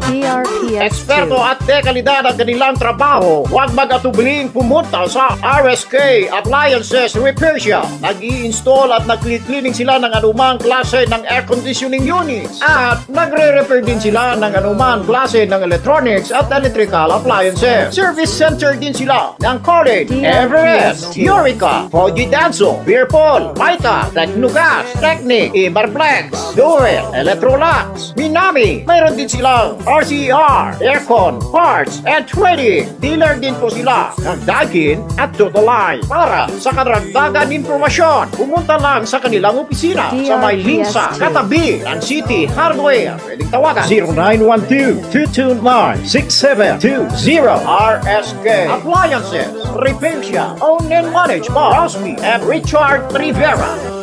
DRPS Eksperto at dekalidad ang kanilang trabaho. Huwag mag-atubiling pumunta sa RSK Appliances Provincial. Nag-i-install at nag-cleaning sila ng anumang klase ng air conditioning units. At nagre-repair din sila ng anumang klase ng electronics at electrical appliances. Service center din sila ng College, Everest, Eureka, Danso, Beerpol, Maita, Technogas, Technic, Iberplex, Duel, Electrolux, Minami. Mayroon din silang RCR, Aircon, Parts, and Trading. Dealer din po sila ng Daikin at Totoline. Para sa karagdagan informasyon, pumunta lang sa kanilang opisina sa may Linsa, katabi ng City Hardware. Pwedeng tawagan 0912-229-6720. RSK Appliances, Provincial, owned and managed by Rosby and Richard Rivera.